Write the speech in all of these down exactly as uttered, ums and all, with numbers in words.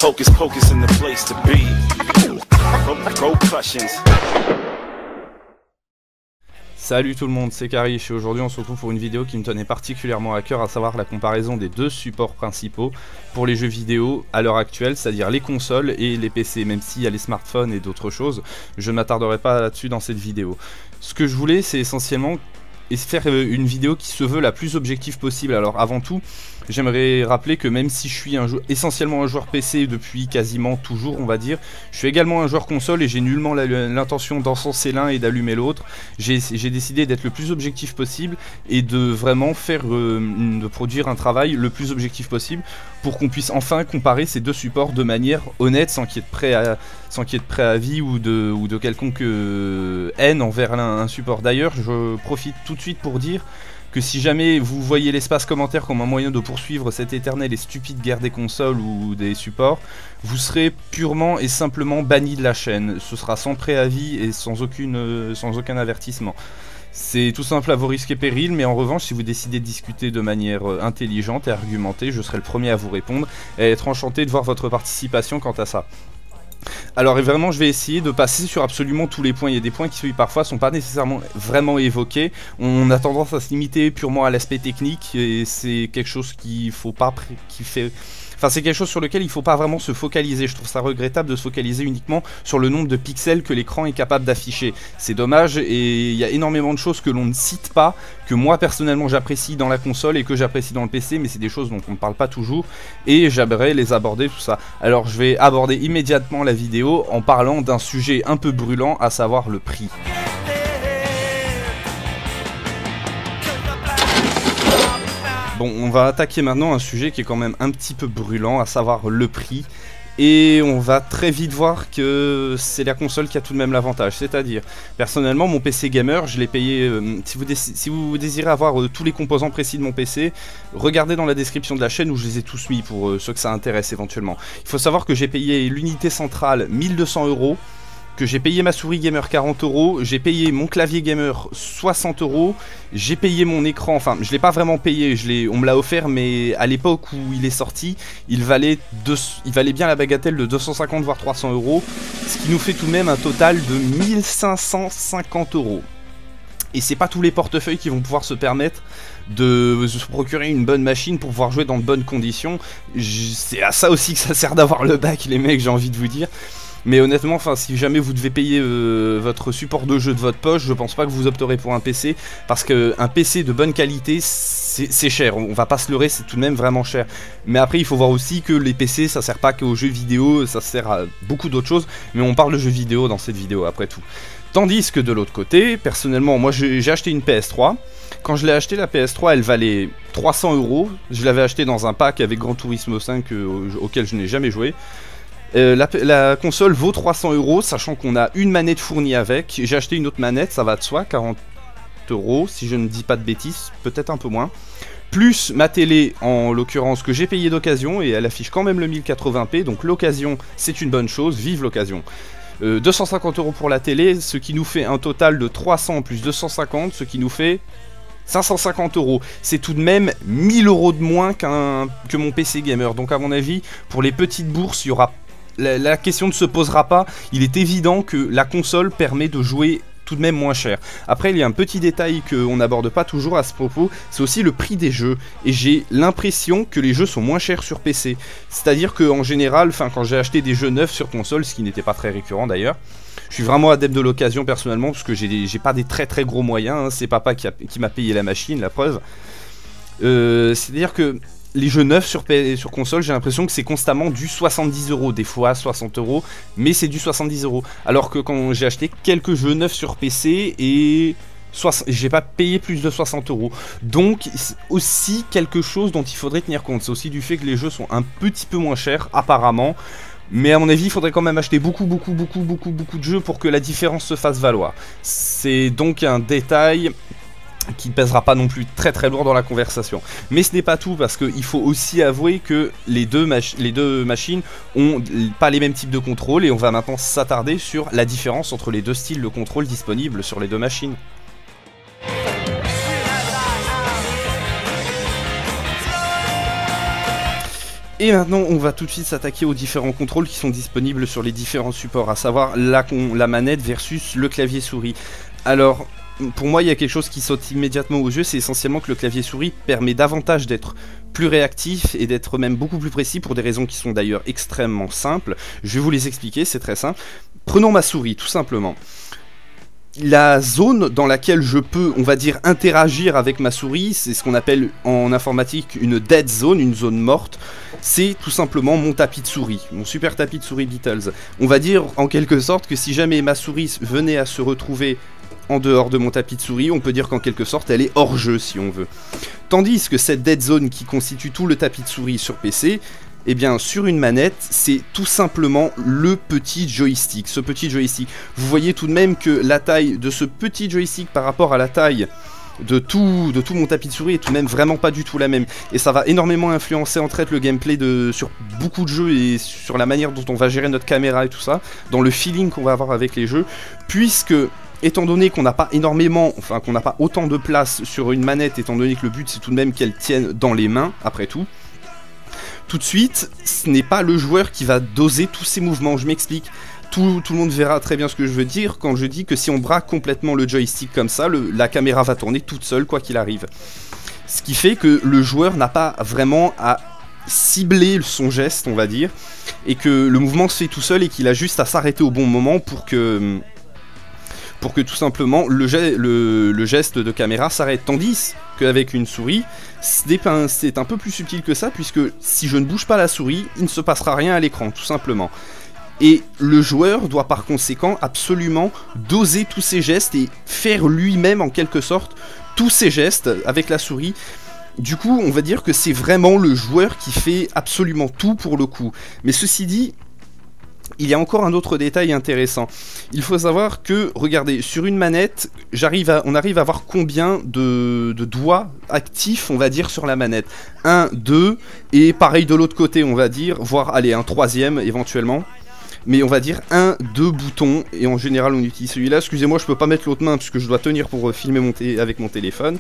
Hocus pocus in the place to be. Pro-percussions. Salut tout le monde, c'est Karish et aujourd'hui on se retrouve pour une vidéo qui me tenait particulièrement à cœur, à savoir la comparaison des deux supports principaux pour les jeux vidéo à l'heure actuelle, c'est-à-dire les consoles et les P C, même s'il y a les smartphones et d'autres choses, je ne m'attarderai pas là-dessus dans cette vidéo. Ce que je voulais, c'est essentiellement faire une vidéo qui se veut la plus objective possible. Alors avant tout, j'aimerais rappeler que même si je suis un jou- essentiellement un joueur P C depuis quasiment toujours, on va dire, je suis également un joueur console et j'ai nullement l'intention d'encenser l'un et d'allumer l'autre. J'ai décidé d'être le plus objectif possible et de vraiment faire, euh, de produire un travail le plus objectif possible pour qu'on puisse enfin comparer ces deux supports de manière honnête, sans qu'il y ait de pré- sans qu'il y ait de préavis ou de, ou de quelconque euh, haine envers un, un support. D'ailleurs, je profite tout de suite pour dire que si jamais vous voyez l'espace commentaire comme un moyen de poursuivre cette éternelle et stupide guerre des consoles ou des supports, vous serez purement et simplement banni de la chaîne. Ce sera sans préavis et sans, aucune, euh, sans aucun avertissement. C'est tout simple à vos risques et périls, mais en revanche, si vous décidez de discuter de manière euh, intelligente et argumentée, je serai le premier à vous répondre et être enchanté de voir votre participation quant à ça. Alors et vraiment je vais essayer de passer sur absolument tous les points. Il y a des points qui parfois sont pas nécessairement vraiment évoqués. On a tendance à se limiter purement à l'aspect technique et c'est quelque chose qu'il faut pas qui fait Enfin, c'est quelque chose sur lequel il ne faut pas vraiment se focaliser. Je trouve ça regrettable de se focaliser uniquement sur le nombre de pixels que l'écran est capable d'afficher. C'est dommage et il y a énormément de choses que l'on ne cite pas, que moi personnellement j'apprécie dans la console et que j'apprécie dans le P C, mais c'est des choses dont on ne parle pas toujours et j'aimerais les aborder tout ça. Alors je vais aborder immédiatement la vidéo en parlant d'un sujet un peu brûlant, à savoir le prix. Bon, on va attaquer maintenant un sujet qui est quand même un petit peu brûlant, à savoir le prix. Et on va très vite voir que c'est la console qui a tout de même l'avantage. C'est-à-dire, personnellement, mon P C gamer, je l'ai payé... Euh, si, vous si vous désirez avoir euh, tous les composants précis de mon P C, regardez dans la description de la chaîne où je les ai tous mis pour euh, ceux que ça intéresse éventuellement. Il faut savoir que j'ai payé l'unité centrale mille deux cents euros. Que j'ai payé ma souris gamer quarante euros, j'ai payé mon clavier gamer soixante euros, j'ai payé mon écran, enfin je l'ai pas vraiment payé, je l'ai, on me l'a offert, mais à l'époque où il est sorti, il valait, deux, il valait bien la bagatelle de deux cent cinquante voire trois cents euros, ce qui nous fait tout de même un total de mille cinq cent cinquante euros. Et c'est pas tous les portefeuilles qui vont pouvoir se permettre de se procurer une bonne machine pour pouvoir jouer dans de bonnes conditions. C'est à ça aussi que ça sert d'avoir le bac, les mecs, j'ai envie de vous dire. Mais honnêtement, enfin, si jamais vous devez payer euh, votre support de jeu de votre poche, je pense pas que vous opterez pour un P C, parce qu'un P C de bonne qualité, c'est cher, on va pas se leurrer, c'est tout de même vraiment cher. Mais après, il faut voir aussi que les P C, ça sert pas qu'aux jeux vidéo, ça sert à beaucoup d'autres choses, mais on parle de jeux vidéo dans cette vidéo, après tout. Tandis que de l'autre côté, personnellement, moi j'ai acheté une P S trois. Quand je l'ai acheté, la P S trois, elle valait trois cents euros. Je l'avais acheté dans un pack avec Gran Turismo cinq euh, auquel je n'ai jamais joué. Euh, la, la console vaut trois cents euros, sachant qu'on a une manette fournie avec. J'ai acheté une autre manette, ça va de soi, quarante euros, si je ne dis pas de bêtises, peut-être un peu moins. Plus ma télé, en l'occurrence, que j'ai payé d'occasion, et elle affiche quand même le mille quatre-vingts p, donc l'occasion, c'est une bonne chose, vive l'occasion. Euh, deux cent cinquante euros pour la télé, ce qui nous fait un total de trois cents plus deux cent cinquante, ce qui nous fait cinq cent cinquante euros. C'est tout de même mille euros de moins qu'un que mon P C gamer. Donc à mon avis, pour les petites bourses, il y aura... La, la question ne se posera pas. Il est évident que la console permet de jouer tout de même moins cher. Après, il y a un petit détail qu'on n'aborde pas toujours à ce propos, c'est aussi le prix des jeux. Et j'ai l'impression que les jeux sont moins chers sur P C. C'est-à-dire qu'en général, enfin, quand j'ai acheté des jeux neufs sur console, ce qui n'était pas très récurrent d'ailleurs, je suis vraiment adepte de l'occasion personnellement, parce que j'ai pas des très très gros moyens, hein. C'est papa qui, qui m'a payé la machine, la preuve. Euh, C'est-à-dire que les jeux neufs sur, sur console, j'ai l'impression que c'est constamment du soixante-dix euros, des fois soixante euros, mais c'est du soixante-dix euros. Alors que quand j'ai acheté quelques jeux neufs sur P C et j'ai pas payé plus de soixante euros. Donc c'est aussi quelque chose dont il faudrait tenir compte. C'est aussi du fait que les jeux sont un petit peu moins chers apparemment. Mais à mon avis, il faudrait quand même acheter beaucoup, beaucoup, beaucoup, beaucoup, beaucoup de jeux pour que la différence se fasse valoir. C'est donc un détail qui ne pèsera pas non plus très très lourd dans la conversation. Mais ce n'est pas tout, parce qu'il faut aussi avouer que les deux, les deux machines ont pas les mêmes types de contrôle, et on va maintenant s'attarder sur la différence entre les deux styles de contrôle disponibles sur les deux machines. Et maintenant on va tout de suite s'attaquer aux différents contrôles qui sont disponibles sur les différents supports, à savoir la, la manette versus le clavier souris. Alors pour moi il y a quelque chose qui saute immédiatement aux yeux, c'est essentiellement que le clavier souris permet davantage d'être plus réactif et d'être même beaucoup plus précis pour des raisons qui sont d'ailleurs extrêmement simples. Je vais vous les expliquer, c'est très simple. Prenons ma souris tout simplement. La zone dans laquelle je peux, on va dire, interagir avec ma souris, c'est ce qu'on appelle en informatique une dead zone, une zone morte. C'est tout simplement mon tapis de souris, mon super tapis de souris Beatles. On va dire en quelque sorte que si jamais ma souris venait à se retrouver en dehors de mon tapis de souris, on peut dire qu'en quelque sorte elle est hors jeu si on veut. Tandis que cette dead zone qui constitue tout le tapis de souris sur P C, eh bien sur une manette c'est tout simplement le petit joystick, ce petit joystick. Vous voyez tout de même que la taille de ce petit joystick par rapport à la taille de tout, de tout mon tapis de souris est tout de même vraiment pas du tout la même. Et ça va énormément influencer en fait le gameplay de, sur beaucoup de jeux et sur la manière dont on va gérer notre caméra et tout ça, dans le feeling qu'on va avoir avec les jeux, puisque étant donné qu'on n'a pas énormément, enfin qu'on n'a pas autant de place sur une manette, étant donné que le but c'est tout de même qu'elle tienne dans les mains, après tout, tout de suite, ce n'est pas le joueur qui va doser tous ses mouvements, je m'explique. Tout, tout le monde verra très bien ce que je veux dire quand je dis que si on braque complètement le joystick comme ça, le, la caméra va tourner toute seule quoi qu'il arrive. Ce qui fait que le joueur n'a pas vraiment à cibler son geste, on va dire, et que le mouvement se fait tout seul et qu'il a juste à s'arrêter au bon moment pour que... pour que tout simplement le, ge le, le geste de caméra s'arrête. Tandis qu'avec une souris, c'est un, un peu plus subtil que ça, puisque si je ne bouge pas la souris, il ne se passera rien à l'écran, tout simplement. Et le joueur doit par conséquent absolument doser tous ses gestes et faire lui-même en quelque sorte tous ses gestes avec la souris. Du coup, on va dire que c'est vraiment le joueur qui fait absolument tout pour le coup. Mais ceci dit, il y a encore un autre détail intéressant. Il faut savoir que, regardez, sur une manette, j'arrive à, on arrive à voir combien de, de doigts actifs, on va dire, sur la manette. un, deux, et pareil de l'autre côté, on va dire, voire, allez, un troisième éventuellement. Mais on va dire un, deux boutons, et en général on utilise celui-là. Excusez-moi, je peux pas mettre l'autre main, puisque je dois tenir pour filmer mon avec mon téléphone.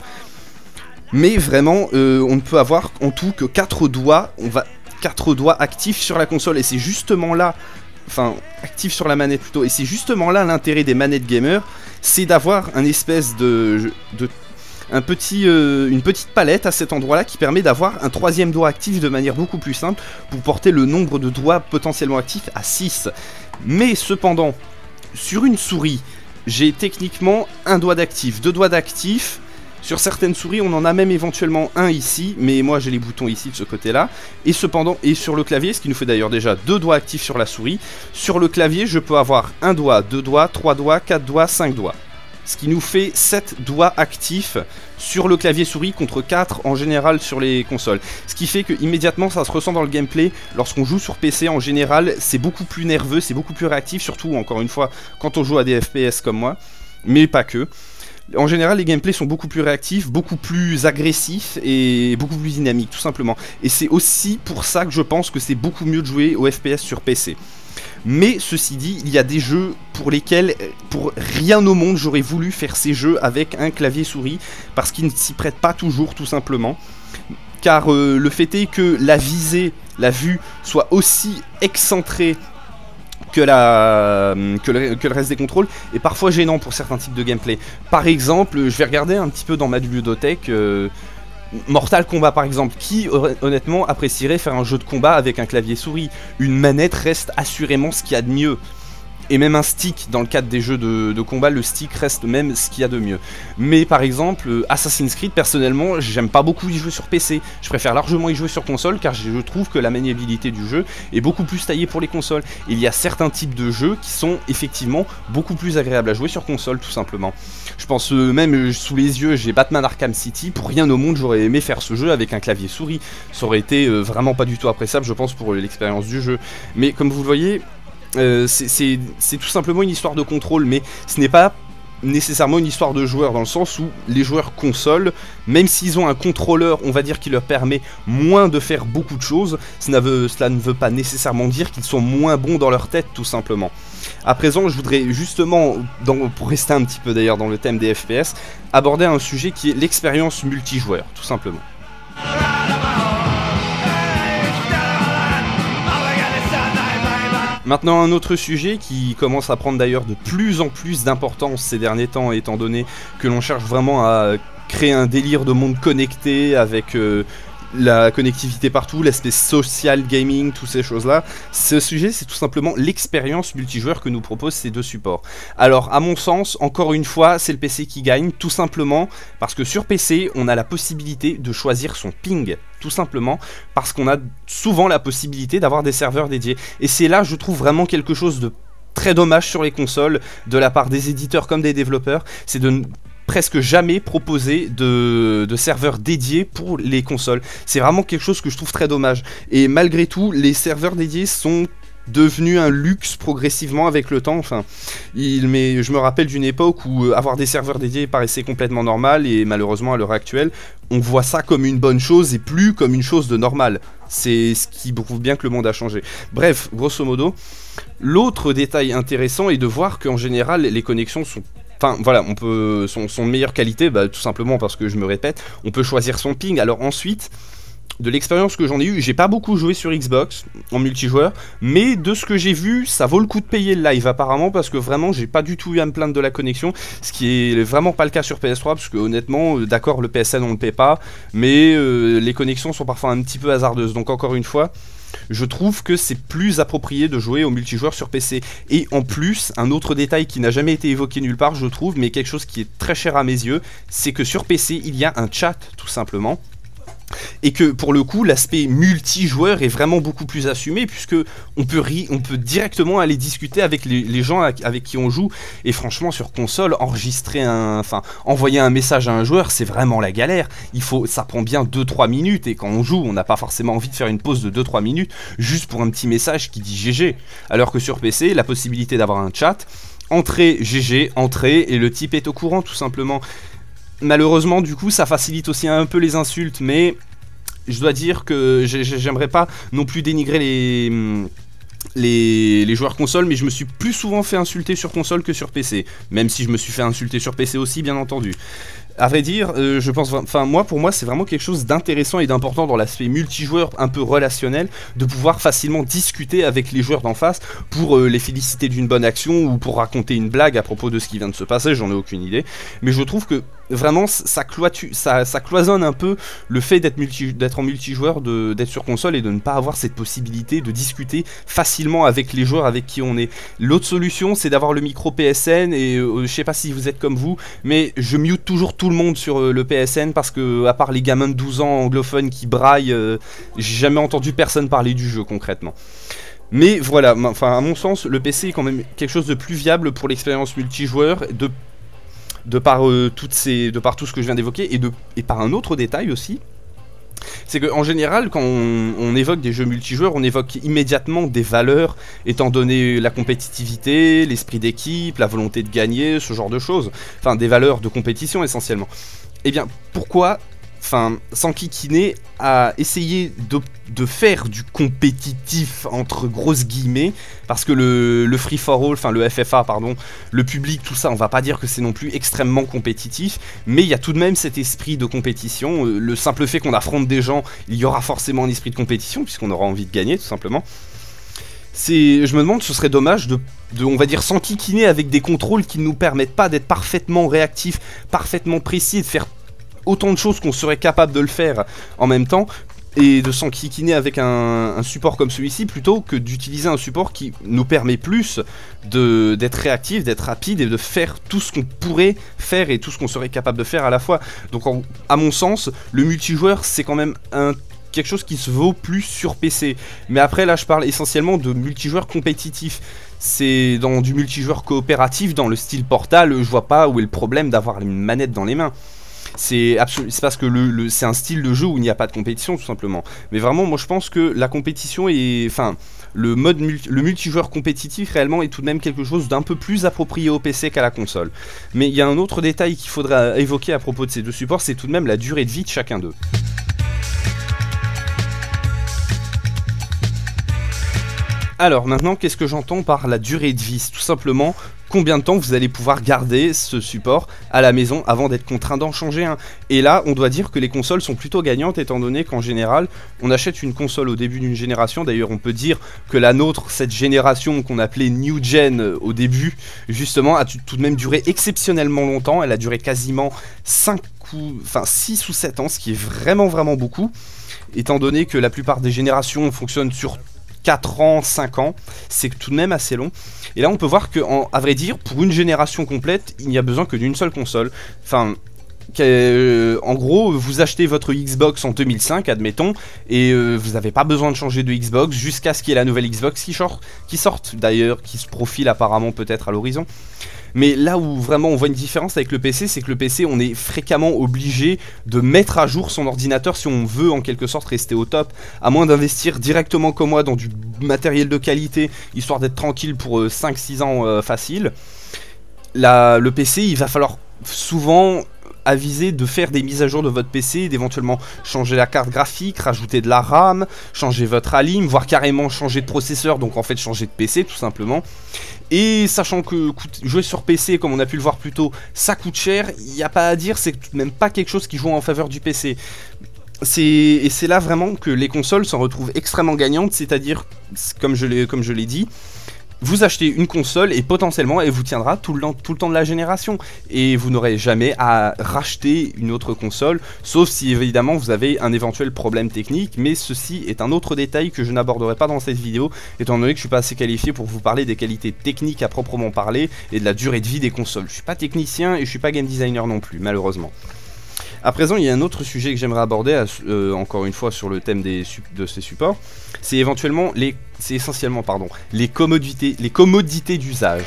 Mais vraiment, euh, on ne peut avoir en tout que quatre doigts, on va quatre doigts actifs sur la console, et c'est justement là... Enfin, actif sur la manette plutôt. Et c'est justement là l'intérêt des manettes gamer, c'est d'avoir un espèce de, de un petit, euh, une petite palette à cet endroit-là qui permet d'avoir un troisième doigt actif de manière beaucoup plus simple pour porter le nombre de doigts potentiellement actifs à six. Mais cependant, sur une souris, j'ai techniquement un doigt d'actif, deux doigts d'actif. Sur certaines souris, on en a même éventuellement un ici, mais moi j'ai les boutons ici de ce côté-là. Et cependant, et sur le clavier, ce qui nous fait d'ailleurs déjà deux doigts actifs sur la souris, sur le clavier, je peux avoir un doigt, deux doigts, trois doigts, quatre doigts, cinq doigts. Ce qui nous fait sept doigts actifs sur le clavier souris contre quatre en général sur les consoles. Ce qui fait que immédiatement ça se ressent dans le gameplay. Lorsqu'on joue sur P C en général, c'est beaucoup plus nerveux, c'est beaucoup plus réactif, surtout encore une fois quand on joue à des F P S comme moi, mais pas que. En général, les gameplays sont beaucoup plus réactifs, beaucoup plus agressifs et beaucoup plus dynamiques, tout simplement. Et c'est aussi pour ça que je pense que c'est beaucoup mieux de jouer au F P S sur P C. Mais ceci dit, il y a des jeux pour lesquels, pour rien au monde, j'aurais voulu faire ces jeux avec un clavier souris, parce qu'ils ne s'y prêtent pas toujours, tout simplement. Car euh, le fait est que la visée, la vue, soit aussi excentrée que, la, que, le, que le reste des contrôles est parfois gênant pour certains types de gameplay. Par exemple, je vais regarder un petit peu dans ma bibliothèque euh, Mortal Kombat par exemple. Qui honnêtement apprécierait faire un jeu de combat avec un clavier souris? Une manette reste assurément ce qu'il y a de mieux. Et même un stick, dans le cadre des jeux de, de combat, le stick reste même ce qu'il y a de mieux. Mais par exemple, Assassin's Creed, personnellement, j'aime pas beaucoup y jouer sur P C. Je préfère largement y jouer sur console, car je trouve que la maniabilité du jeu est beaucoup plus taillée pour les consoles. Il y a certains types de jeux qui sont effectivement beaucoup plus agréables à jouer sur console, tout simplement. Je pense euh, même, sous les yeux, j'ai Batman Arkham City. Pour rien au monde, j'aurais aimé faire ce jeu avec un clavier souris. Ça aurait été euh, vraiment pas du tout appréciable, je pense, pour l'expérience du jeu. Mais comme vous le voyez... Euh, c'est tout simplement une histoire de contrôle, mais ce n'est pas nécessairement une histoire de joueurs, dans le sens où les joueurs console, même s'ils ont un contrôleur, on va dire, qui leur permet moins de faire beaucoup de choses, cela, veut, cela ne veut pas nécessairement dire qu'ils sont moins bons dans leur tête, tout simplement. À présent, je voudrais justement, dans, pour rester un petit peu d'ailleurs dans le thème des F P S, aborder un sujet qui est l'expérience multijoueur, tout simplement. Maintenant, un autre sujet qui commence à prendre d'ailleurs de plus en plus d'importance ces derniers temps, étant donné que l'on cherche vraiment à créer un délire de monde connecté avec euh, la connectivité partout, l'aspect social gaming, toutes ces choses-là. Ce sujet, c'est tout simplement l'expérience multijoueur que nous proposent ces deux supports. Alors, à mon sens, encore une fois, c'est le P C qui gagne, tout simplement parce que sur P C, on a la possibilité de choisir son ping. Tout simplement parce qu'on a souvent la possibilité d'avoir des serveurs dédiés. Et c'est là, je trouve, vraiment quelque chose de très dommage sur les consoles, de la part des éditeurs comme des développeurs, c'est de presque jamais proposer de, de serveurs dédiés pour les consoles. C'est vraiment quelque chose que je trouve très dommage. Et malgré tout, les serveurs dédiés sont devenus un luxe progressivement avec le temps. Enfin, il, mais je me rappelle d'une époque où avoir des serveurs dédiés paraissait complètement normal, et malheureusement à l'heure actuelle, on voit ça comme une bonne chose et plus comme une chose de normale. C'est ce qui prouve bien que le monde a changé. Bref, grosso modo, l'autre détail intéressant est de voir qu'en général, les connexions sont Enfin voilà, on peut, sont, sont de meilleure qualité, bah, tout simplement parce que je me répète, on peut choisir son ping. Alors ensuite, de l'expérience que j'en ai eu, j'ai pas beaucoup joué sur Xbox en multijoueur, mais de ce que j'ai vu, ça vaut le coup de payer le live apparemment, parce que vraiment j'ai pas du tout eu à me plaindre de la connexion, ce qui est vraiment pas le cas sur P S trois, parce que honnêtement, d'accord, le P S N on le paie pas, mais euh, les connexions sont parfois un petit peu hasardeuses, donc encore une fois, je trouve que c'est plus approprié de jouer au multijoueur sur P C. Et en plus, un autre détail qui n'a jamais été évoqué nulle part, je trouve, mais quelque chose qui est très cher à mes yeux, c'est que sur P C, il y a un chat, tout simplement. Et que pour le coup, l'aspect multijoueur est vraiment beaucoup plus assumé, puisque on peut, ri on peut directement aller discuter avec les, les gens avec qui on joue. Et franchement, sur console, enregistrer un, enfin, envoyer un message à un joueur, c'est vraiment la galère. Il faut, ça prend bien deux trois minutes, et quand on joue, on n'a pas forcément envie de faire une pause de deux trois minutes juste pour un petit message qui dit G G. Alors que sur P C, la possibilité d'avoir un chat, entrée G G, entrée, et le type est au courant tout simplement. Malheureusement, du coup, ça facilite aussi un peu les insultes, mais je dois dire que j'aimerais pas non plus dénigrer les, les, les joueurs console, mais je me suis plus souvent fait insulter sur console que sur P C, même si je me suis fait insulter sur P C aussi, bien entendu. À vrai dire, euh, je pense, enfin moi, pour moi, c'est vraiment quelque chose d'intéressant et d'important dans l'aspect multijoueur un peu relationnel, de pouvoir facilement discuter avec les joueurs d'en face pour euh, les féliciter d'une bonne action ou pour raconter une blague à propos de ce qui vient de se passer, j'en ai aucune idée. Mais je trouve que vraiment, ça, cloitu, ça, ça cloisonne un peu le fait d'être multi, d'être en multijoueur, d'être sur console et de ne pas avoir cette possibilité de discuter facilement avec les joueurs avec qui on est. L'autre solution, c'est d'avoir le micro P S N et euh, je sais pas si vous êtes comme vous, mais je mute toujours tout le monde sur euh, le P S N parce que, à part les gamins de douze ans anglophones qui braillent, euh, j'ai jamais entendu personne parler du jeu concrètement. Mais voilà, enfin à mon sens, le P C est quand même quelque chose de plus viable pour l'expérience multijoueur, de de par, euh, toutes ces, de par tout ce que je viens d'évoquer, et, de, et par un autre détail aussi, c'est qu'en général, quand on, on évoque des jeux multijoueurs, on évoque immédiatement des valeurs, étant donné la compétitivité, l'esprit d'équipe, la volonté de gagner, ce genre de choses, enfin des valeurs de compétition essentiellement. Et bien, pourquoi Enfin, s'enquiquiner à essayer de, de faire du compétitif entre grosses guillemets, parce que le, le free for all, enfin le F F A pardon, le public, tout ça, on va pas dire que c'est non plus extrêmement compétitif, mais il y a tout de même cet esprit de compétition. Le simple fait qu'on affronte des gens, il y aura forcément un esprit de compétition, puisqu'on aura envie de gagner tout simplement. C'est, je me demande, ce serait dommage de, de on va dire, s'enquiquiner avec des contrôles qui ne nous permettent pas d'être parfaitement réactifs, parfaitement précis, et de faire autant de choses qu'on serait capable de le faire en même temps, et de s'enquiquiner avec un, un support comme celui-ci plutôt que d'utiliser un support qui nous permet plus d'être réactif, d'être rapide et de faire tout ce qu'on pourrait faire et tout ce qu'on serait capable de faire à la fois. Donc en, à mon sens, le multijoueur c'est quand même un quelque chose qui se vaut plus sur P C. Mais après là je parle essentiellement de multijoueur compétitif. C'est dans du multijoueur coopératif dans le style Portal, je vois pas où est le problème d'avoir une manette dans les mains. C'est parce que le, le, c'est un style de jeu où il n'y a pas de compétition tout simplement. Mais vraiment moi je pense que la compétition est... Enfin, le mode multi, le multijoueur compétitif réellement est tout de même quelque chose d'un peu plus approprié au P C qu'à la console. Mais il y a un autre détail qu'il faudra évoquer à propos de ces deux supports, c'est tout de même la durée de vie de chacun d'eux. Alors maintenant, qu'est-ce que j'entends par la durée de vie? C'est tout simplement combien de temps vous allez pouvoir garder ce support à la maison avant d'être contraint d'en changer un. Et là, on doit dire que les consoles sont plutôt gagnantes, étant donné qu'en général, on achète une console au début d'une génération. D'ailleurs, on peut dire que la nôtre, cette génération qu'on appelait New Gen au début, justement, a tout de même duré exceptionnellement longtemps. Elle a duré quasiment cinq ou, enfin, six ou sept ans, ce qui est vraiment vraiment beaucoup, étant donné que la plupart des générations fonctionnent sur quatre ans, cinq ans, c'est tout de même assez long. Et là on peut voir que, en, à vrai dire, pour une génération complète, il n'y a besoin que d'une seule console. Enfin, euh, en gros, vous achetez votre Xbox en deux mille cinq, admettons, et euh, vous n'avez pas besoin de changer de Xbox jusqu'à ce qu'il y ait la nouvelle Xbox qui, qui sorte, d'ailleurs, qui se profile apparemment peut-être à l'horizon. Mais là où vraiment on voit une différence avec le P C, c'est que le P C, on est fréquemment obligé de mettre à jour son ordinateur si on veut en quelque sorte rester au top, à moins d'investir directement comme moi dans du matériel de qualité, histoire d'être tranquille pour euh, cinq six ans euh, facile. Là, le P C, il va falloir souvent aviser de faire des mises à jour de votre P C, d'éventuellement changer la carte graphique, rajouter de la RAM, changer votre alim, voire carrément changer de processeur, donc en fait changer de P C tout simplement. Et sachant que jouer sur P C, comme on a pu le voir plus tôt, ça coûte cher, il n'y a pas à dire, c'est tout de même pas quelque chose qui joue en faveur du P C. Et c'est là vraiment que les consoles s'en retrouvent extrêmement gagnantes, c'est-à-dire, comme je l'ai dit, vous achetez une console et potentiellement elle vous tiendra tout le, tout le temps de la génération. Et vous n'aurez jamais à racheter une autre console, sauf si évidemment vous avez un éventuel problème technique. Mais ceci est un autre détail que je n'aborderai pas dans cette vidéo, étant donné que je suis pas assez qualifié pour vous parler des qualités techniques à proprement parler et de la durée de vie des consoles. Je suis pas technicien et je suis pas game designer non plus, malheureusement. À présent, il y a un autre sujet que j'aimerais aborder, euh, encore une fois sur le thème des, de ces supports, c'est éventuellement les, c'est essentiellement pardon, les commodités, les commodités d'usage.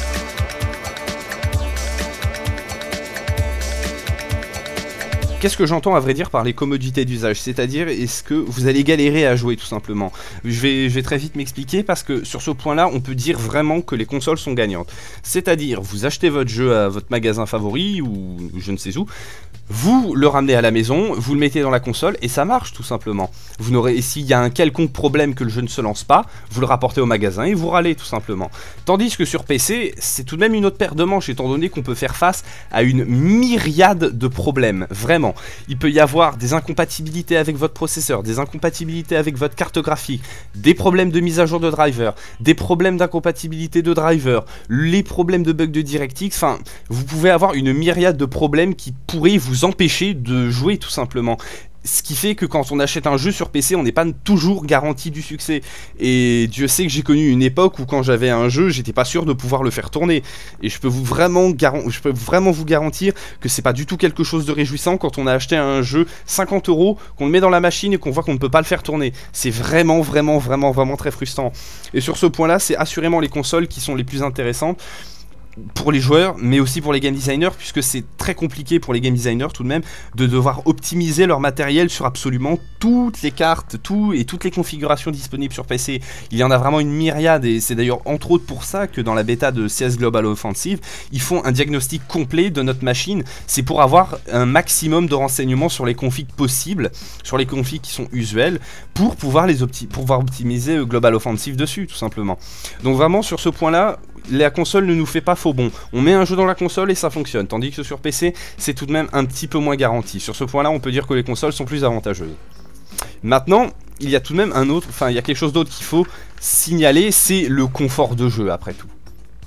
Qu'est-ce que j'entends à vrai dire par les commodités d'usage? C'est-à-dire, est-ce que vous allez galérer à jouer tout simplement? Je vais, je vais très vite m'expliquer parce que sur ce point-là, on peut dire vraiment que les consoles sont gagnantes. C'est-à-dire, vous achetez votre jeu à votre magasin favori ou je ne sais où, vous le ramenez à la maison, vous le mettez dans la console et ça marche tout simplement. Vous n'aurez, s'il y a un quelconque problème que le jeu ne se lance pas, vous le rapportez au magasin et vous râlez tout simplement. Tandis que sur P C, c'est tout de même une autre paire de manches étant donné qu'on peut faire face à une myriade de problèmes, vraiment. Il peut y avoir des incompatibilités avec votre processeur, des incompatibilités avec votre carte graphique, des problèmes de mise à jour de driver, des problèmes d'incompatibilité de driver, les problèmes de bugs de DirectX, enfin, vous pouvez avoir une myriade de problèmes qui pourraient vous empêcher de jouer tout simplement. Ce qui fait que quand on achète un jeu sur P C, on n'est pas toujours garanti du succès. Et Dieu sait que j'ai connu une époque où quand j'avais un jeu, j'étais pas sûr de pouvoir le faire tourner. Et je peux vous vraiment, je peux vraiment vous garantir que c'est pas du tout quelque chose de réjouissant quand on a acheté un jeu cinquante euros, qu'on le met dans la machine et qu'on voit qu'on ne peut pas le faire tourner. C'est vraiment, vraiment, vraiment, vraiment très frustrant. Et sur ce point-là, c'est assurément les consoles qui sont les plus intéressantes pour les joueurs, mais aussi pour les game designers, puisque c'est très compliqué pour les game designers tout de même de devoir optimiser leur matériel sur absolument toutes les cartes, tout et toutes les configurations disponibles sur P C. Il y en a vraiment une myriade et c'est d'ailleurs entre autres pour ça que dans la bêta de C S Global Offensive, ils font un diagnostic complet de notre machine. C'est pour avoir un maximum de renseignements sur les configs possibles, sur les configs qui sont usuels, pour pouvoir les opti pour pouvoir optimiser Global Offensive dessus, tout simplement. Donc vraiment sur ce point-là, la console ne nous fait pas faux bon. On met un jeu dans la console et ça fonctionne, tandis que sur P C, c'est tout de même un petit peu moins garanti. Sur ce point-là, on peut dire que les consoles sont plus avantageuses. Maintenant, il y a tout de même un autre, enfin, il y a quelque chose d'autre qu'il faut signaler, c'est le confort de jeu, après tout.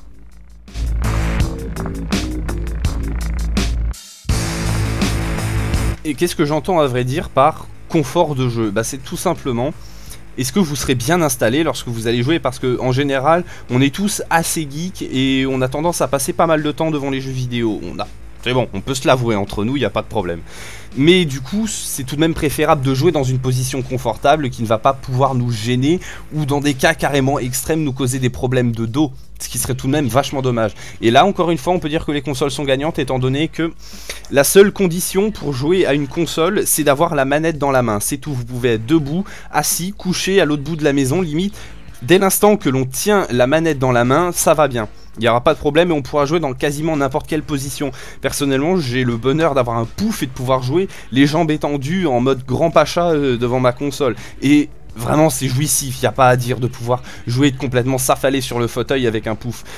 Et qu'est-ce que j'entends à vrai dire par confort de jeu? Bah, c'est tout simplement... est-ce que vous serez bien installé lorsque vous allez jouer? Parce que en général, on est tous assez geeks et on a tendance à passer pas mal de temps devant les jeux vidéo. On a, c'est bon, on peut se l'avouer entre nous, il n'y a pas de problème. Mais du coup, c'est tout de même préférable de jouer dans une position confortable qui ne va pas pouvoir nous gêner ou dans des cas carrément extrêmes nous causer des problèmes de dos. Ce qui serait tout de même vachement dommage. Et là, encore une fois, on peut dire que les consoles sont gagnantes étant donné que la seule condition pour jouer à une console, c'est d'avoir la manette dans la main. C'est tout, vous pouvez être debout, assis, couché à l'autre bout de la maison, limite. Dès l'instant que l'on tient la manette dans la main, ça va bien. Il n'y aura pas de problème et on pourra jouer dans quasiment n'importe quelle position. Personnellement, j'ai le bonheur d'avoir un pouf et de pouvoir jouer les jambes étendues en mode grand pacha euh, devant ma console. Et... vraiment c'est jouissif, il n'y a pas à dire de pouvoir jouer de complètement s'affaler sur le fauteuil avec un pouf.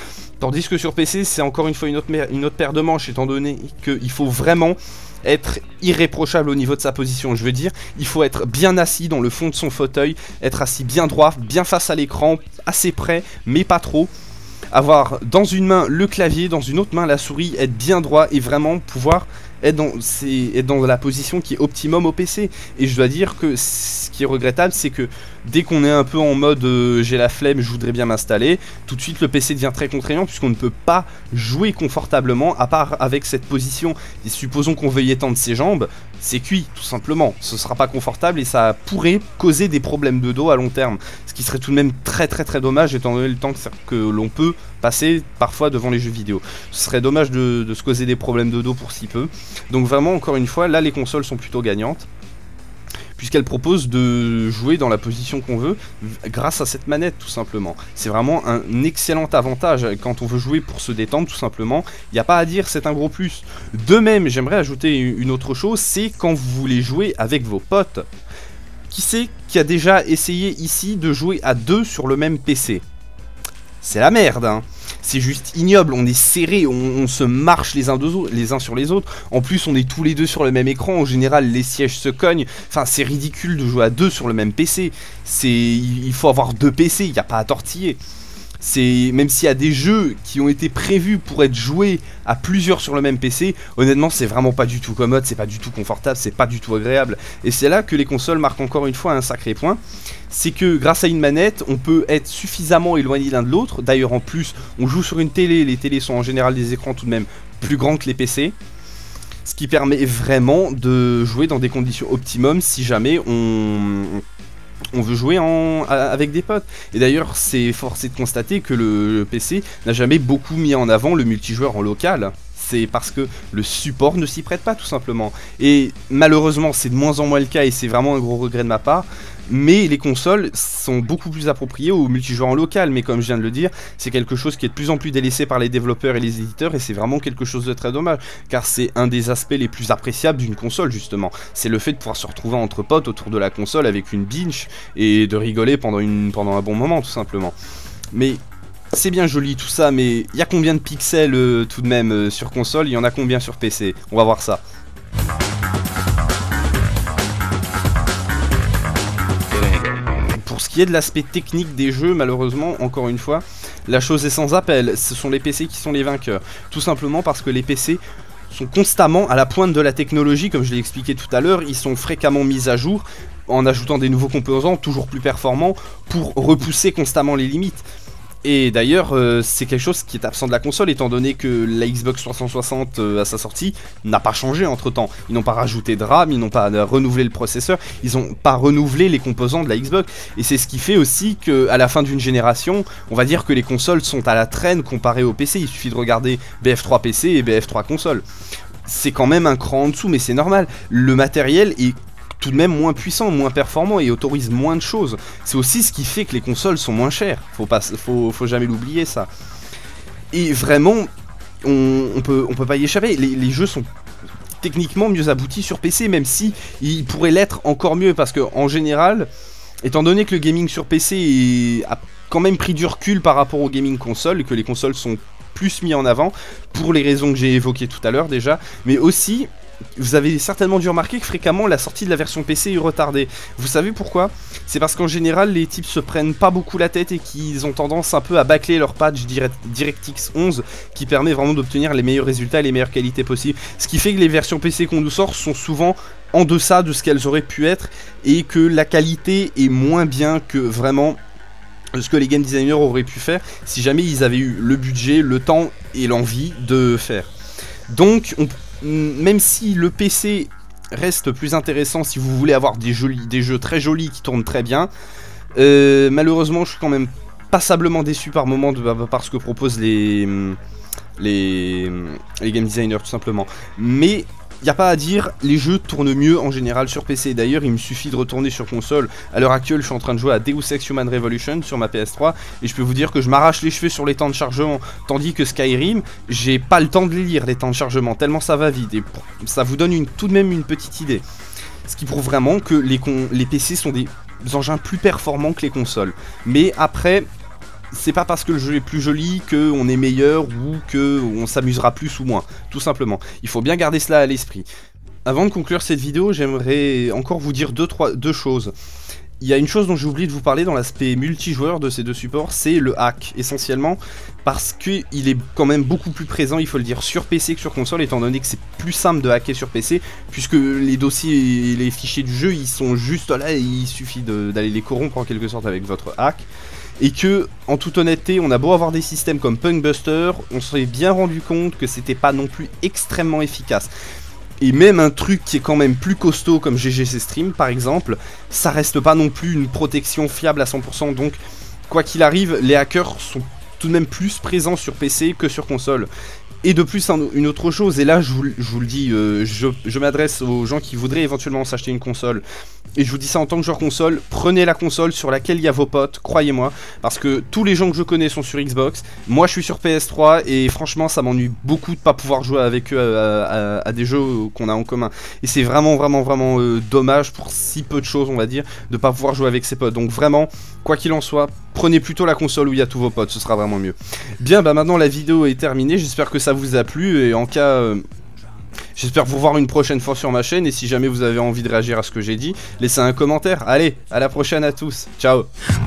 Tandis que sur P C, c'est encore une fois une autre, une autre paire de manches, étant donné qu'il faut vraiment être irréprochable au niveau de sa position. Je veux dire, il faut être bien assis dans le fond de son fauteuil, être assis bien droit, bien face à l'écran, assez près, mais pas trop. Avoir dans une main le clavier, dans une autre main la souris, être bien droit et vraiment pouvoir être dans, être dans la position qui est optimum au P C. Et je dois dire que ce qui est regrettable, c'est que dès qu'on est un peu en mode euh, j'ai la flemme, je voudrais bien m'installer, tout de suite le P C devient très contraignant puisqu'on ne peut pas jouer confortablement à part avec cette position. Et supposons qu'on veuille étendre ses jambes, c'est cuit tout simplement, ce sera pas confortable et ça pourrait causer des problèmes de dos à long terme, ce qui serait tout de même très très très dommage étant donné le temps que, que l'on peut passer parfois devant les jeux vidéo. Ce serait dommage de, de se causer des problèmes de dos pour si peu. Donc vraiment encore une fois, là les consoles sont plutôt gagnantes puisqu'elles proposent de jouer dans la position qu'on veut grâce à cette manette tout simplement. C'est vraiment un excellent avantage quand on veut jouer pour se détendre tout simplement, il n'y a pas à dire, c'est un gros plus. De même, j'aimerais ajouter une autre chose, c'est quand vous voulez jouer avec vos potes. Qui c'est qui a déjà essayé ici de jouer à deux sur le même P C? C'est la merde, hein. C'est juste ignoble, on est serré, on, on se marche les uns, deux, les uns sur les autres. En plus, on est tous les deux sur le même écran. En général, les sièges se cognent. Enfin, c'est ridicule de jouer à deux sur le même P C. C'est, il faut avoir deux P C, il n'y a pas à tortiller. C'est, même s'il y a des jeux qui ont été prévus pour être joués à plusieurs sur le même P C, honnêtement c'est vraiment pas du tout commode, c'est pas du tout confortable, c'est pas du tout agréable. Et c'est là que les consoles marquent encore une fois un sacré point, c'est que grâce à une manette, on peut être suffisamment éloigné l'un de l'autre. D'ailleurs en plus, on joue sur une télé, les télés sont en général des écrans tout de même plus grands que les P C. Ce qui permet vraiment de jouer dans des conditions optimum si jamais on... on veut jouer en, avec des potes. Et d'ailleurs, c'est forcé de constater que le, le P C n'a jamais beaucoup mis en avant le multijoueur en local. C'est parce que le support ne s'y prête pas tout simplement. Et malheureusement, c'est de moins en moins le cas et c'est vraiment un gros regret de ma part. Mais les consoles sont beaucoup plus appropriées au multijoueur en local. Mais comme je viens de le dire, c'est quelque chose qui est de plus en plus délaissé par les développeurs et les éditeurs. Et c'est vraiment quelque chose de très dommage. Car c'est un des aspects les plus appréciables d'une console justement. C'est le fait de pouvoir se retrouver entre potes autour de la console avec une binge et de rigoler pendant, une, pendant un bon moment tout simplement. Mais... c'est bien joli tout ça, mais il y a combien de pixels euh, tout de même euh, sur console? Il y en a combien sur P C? On va voir ça. Pour ce qui est de l'aspect technique des jeux, malheureusement, encore une fois, la chose est sans appel. Ce sont les P C qui sont les vainqueurs. Tout simplement parce que les P C sont constamment à la pointe de la technologie, comme je l'ai expliqué tout à l'heure. Ils sont fréquemment mis à jour en ajoutant des nouveaux composants toujours plus performants pour repousser constamment les limites. Et d'ailleurs, euh, c'est quelque chose qui est absent de la console, étant donné que la Xbox trois cent soixante euh, à sa sortie n'a pas changé entre temps. Ils n'ont pas rajouté de RAM, ils n'ont pas euh, renouvelé le processeur, ils n'ont pas renouvelé les composants de la Xbox. Et c'est ce qui fait aussi qu'à la fin d'une génération, on va dire que les consoles sont à la traîne comparées au P C. Il suffit de regarder B F trois P C et B F trois console. C'est quand même un cran en dessous, mais c'est normal. Le matériel est tout de même moins puissant, moins performant et autorise moins de choses. C'est aussi ce qui fait que les consoles sont moins chères. Faut pas, faut, faut jamais l'oublier ça. Et vraiment, on, on peut, on peut pas y échapper. Les, les jeux sont techniquement mieux aboutis sur P C, même si ils pourraient l'être encore mieux, parce que en général, étant donné que le gaming sur P C est, a quand même pris du recul par rapport au gaming console, et que les consoles sont plus mis en avant pour les raisons que j'ai évoquées tout à l'heure déjà, mais aussi vous avez certainement dû remarquer que fréquemment la sortie de la version P C est retardée. Vous savez pourquoi? C'est parce qu'en général les types se prennent pas beaucoup la tête et qu'ils ont tendance un peu à bâcler leur patch Direct, DirectX onze qui permet vraiment d'obtenir les meilleurs résultats et les meilleures qualités possibles. Ce qui fait que les versions P C qu'on nous sort sont souvent en deçà de ce qu'elles auraient pu être et que la qualité est moins bien que vraiment ce que les game designers auraient pu faire si jamais ils avaient eu le budget, le temps et l'envie de faire. Donc on même si le P C reste plus intéressant si vous voulez avoir des, jolis, des jeux très jolis qui tournent très bien, euh, malheureusement je suis quand même passablement déçu par moment de, par ce que proposent les, les, les game designers tout simplement. Mais il n'y a pas à dire, les jeux tournent mieux en général sur P C. D'ailleurs, il me suffit de retourner sur console. À l'heure actuelle, je suis en train de jouer à Deus Ex Human Revolution sur ma P S trois. Et je peux vous dire que je m'arrache les cheveux sur les temps de chargement. Tandis que Skyrim, j'ai pas le temps de les lire, les temps de chargement, tellement ça va vite. Et ça vous donne une, tout de même une petite idée. Ce qui prouve vraiment que les, les P C sont des engins plus performants que les consoles. Mais après... c'est pas parce que le jeu est plus joli qu'on est meilleur ou qu'on s'amusera plus ou moins, tout simplement. Il faut bien garder cela à l'esprit. Avant de conclure cette vidéo, j'aimerais encore vous dire deux, trois, deux choses. Il y a une chose dont j'ai oublié de vous parler dans l'aspect multijoueur de ces deux supports, c'est le hack, essentiellement, parce qu'il est quand même beaucoup plus présent, il faut le dire, sur P C que sur console, étant donné que c'est plus simple de hacker sur P C, puisque les dossiers et les fichiers du jeu, ils sont juste là, et il suffit d'aller les corrompre en quelque sorte avec votre hack. Et que, en toute honnêteté, on a beau avoir des systèmes comme Punkbuster, on s'est bien rendu compte que c'était pas non plus extrêmement efficace. Et même un truc qui est quand même plus costaud comme G G C Stream par exemple, ça reste pas non plus une protection fiable à cent pour cent, donc quoi qu'il arrive, les hackers sont tout de même plus présents sur P C que sur console. Et de plus, un, une autre chose, et là je vous, je vous le dis, euh, je, je m'adresse aux gens qui voudraient éventuellement s'acheter une console, et je vous dis ça en tant que joueur console, prenez la console sur laquelle il y a vos potes, croyez-moi, parce que tous les gens que je connais sont sur Xbox, moi je suis sur P S trois, et franchement ça m'ennuie beaucoup de pas pouvoir jouer avec eux à, à, à des jeux qu'on a en commun. Et c'est vraiment vraiment vraiment euh, dommage pour si peu de choses, on va dire, de pas pouvoir jouer avec ses potes. Donc vraiment, quoi qu'il en soit, prenez plutôt la console où il y a tous vos potes, ce sera vraiment mieux. Bien, bah maintenant la vidéo est terminée, j'espère que ça vous a plu, et en cas... Euh, j'espère vous voir une prochaine fois sur ma chaîne, et si jamais vous avez envie de réagir à ce que j'ai dit, laissez un commentaire. Allez, à la prochaine à tous, ciao.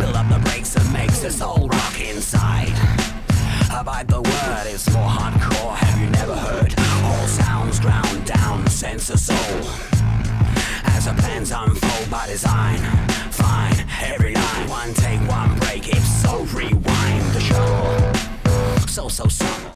As our plans unfold by design, fine, every line, one take, one break, if so, rewind the show, so, so, so.